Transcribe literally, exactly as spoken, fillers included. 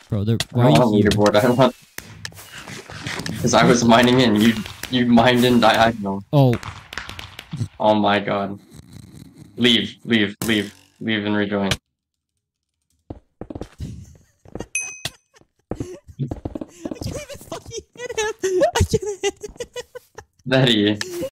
Bro, there. I Why are don't you want a here? leaderboard. I want. Because I was mining in. You you mined in diagonal. Oh. Oh my god. Leave, leave, leave, leave and rejoin. I can't even fucking hit him. I can't hit him. Betty.